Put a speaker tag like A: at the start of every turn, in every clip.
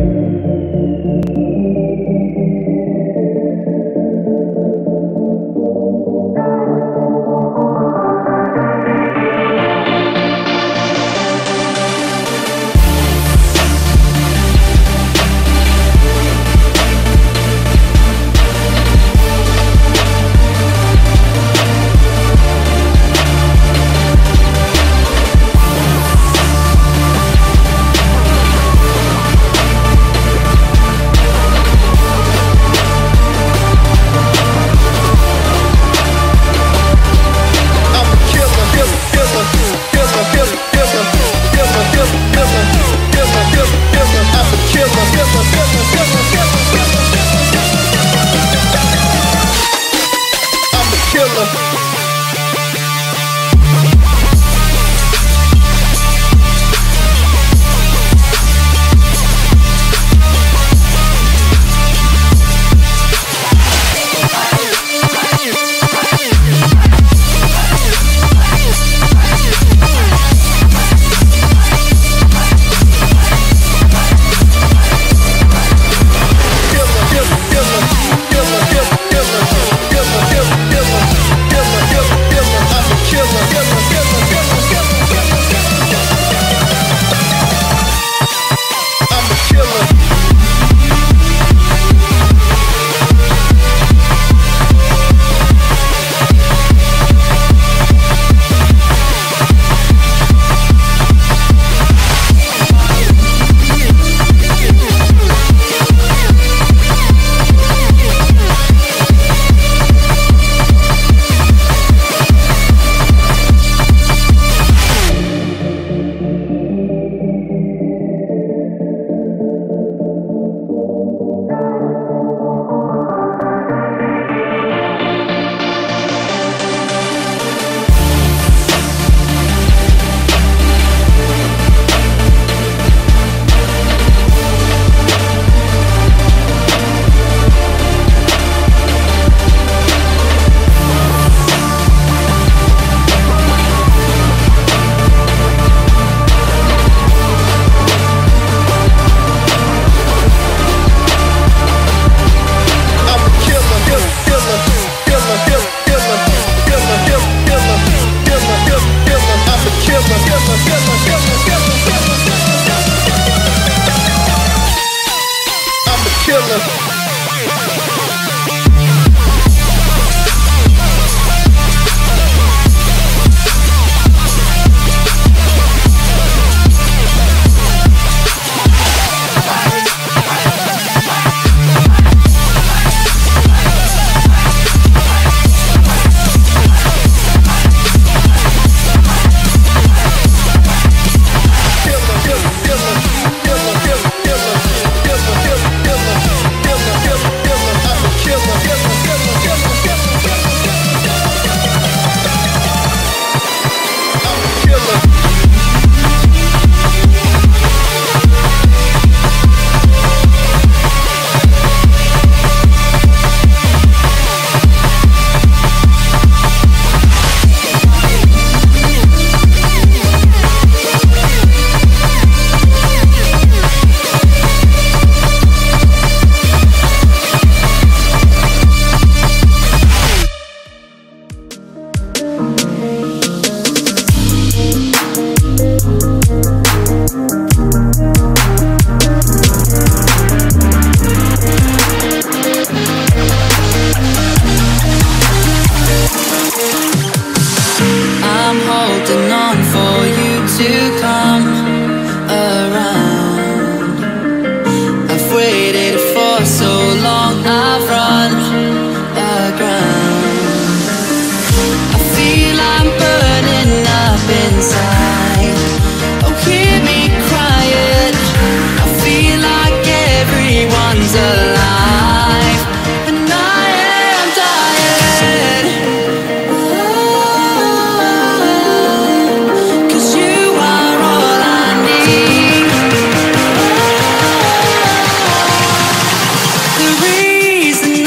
A: The reason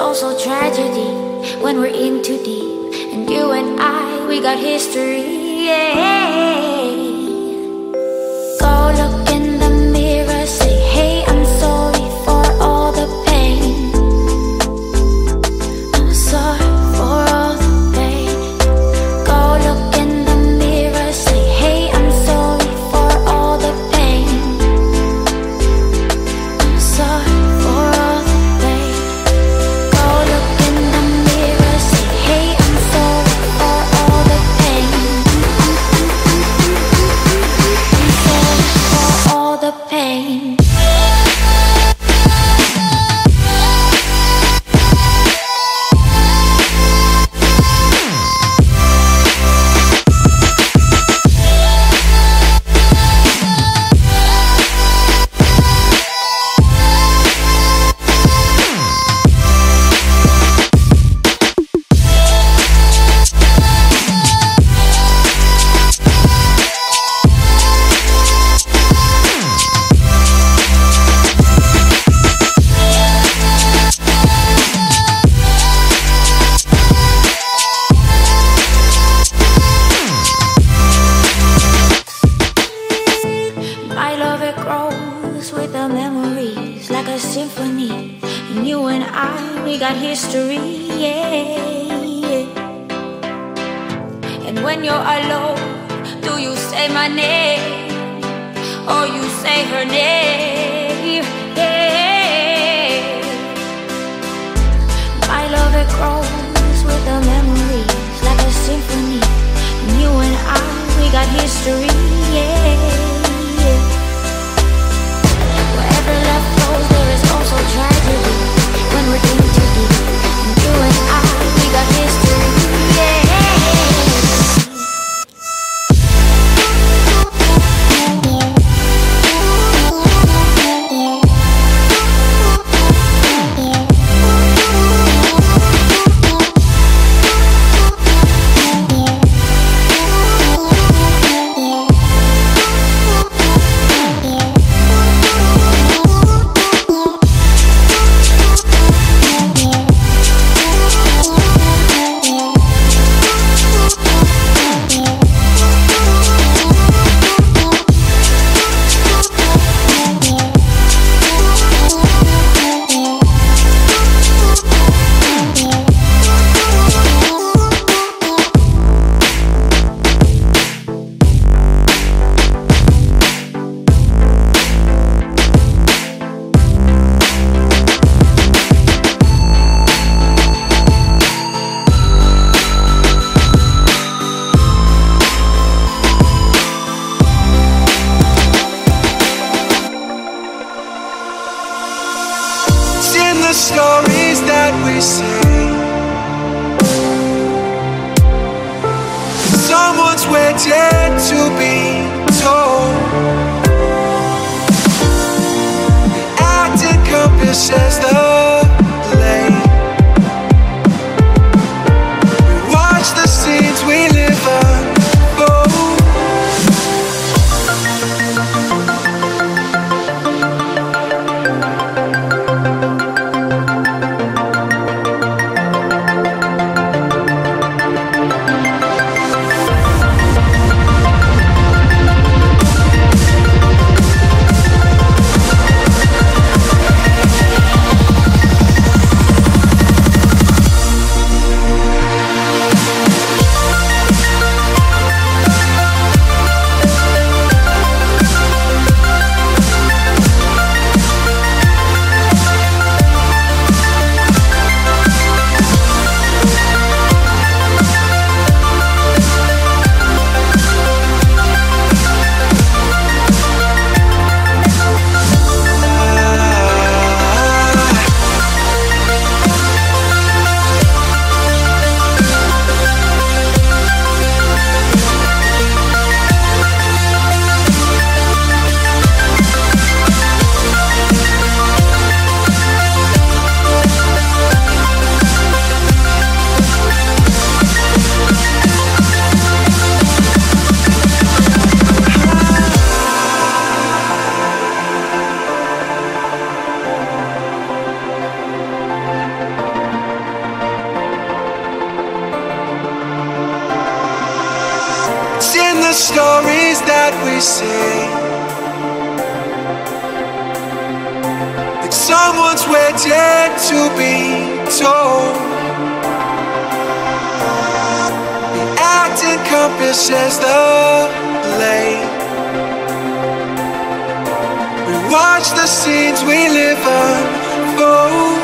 A: also tragedy when we're in too deep. And you and I, we got history, yeah. Go look in the mirror, say, hey, I'm sorry for all the pain. I'm sorry for all the pain. Go look in the mirror, say, hey, I'm sorry for all the pain. I'm sorry for all the pain. Go look in the mirror, say, hey, I'm sorry for all the pain. I'm sorry for all the pain. My love, it grows with the memories like a symphony. And you and I, we got history, yeah. And when you're alone, do you say my name or you say her name? Yeah. My love, it grows with the memories like a symphony. And you and I, we got history, yeah. Wherever love flows, there is also tragedy when we're in too deep. And you and I, we got history, yeah.
B: The stories that we sing, someone's waiting to be told. The acting encompasses the lane. We watch the scenes we live unfold. the stories that we say, like someone's waiting to be told. The act encompasses the lane. We watch the scenes we live unfold.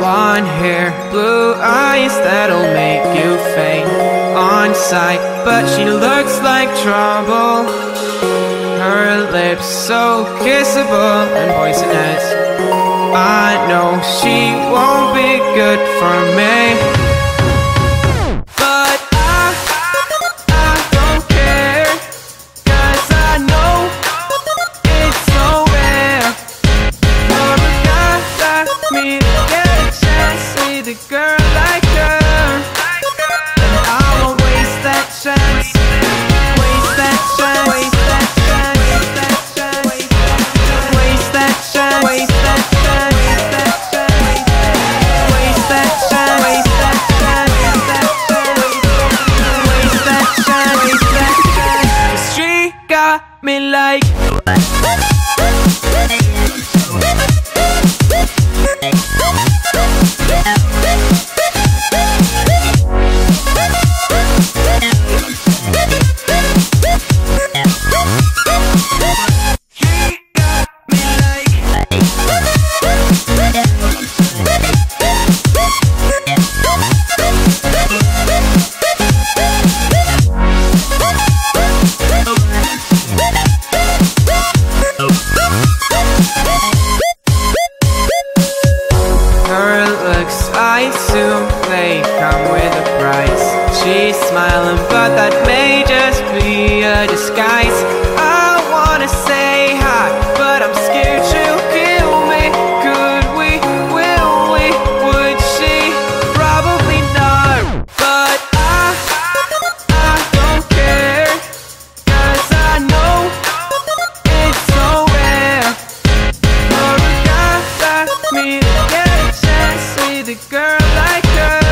C: blonde hair, blue eyes that'll make you faint on sight, but she looks like trouble. Her lips so kissable and poisonous. I know she won't be good for me, but I don't care, 'cause I know it's so rare for a guy like me to get a chance with a girl like her. And I won't waste that chance, waste that chance, waste that chance, waste that chance, waste that chance, waste that chance, waste that chance, waste that chance, waste that chance, waste that chance. 'Cause she got me like. Her looks, I assume they come with a price. She's smiling, but that may just be a disguise. I wanna say hi, but I'm scared she'll kill me. Could we, will we, would she? Probably not, but I don't care, 'cause I know it's so rare for a guy like me to get a chance with a girl like her.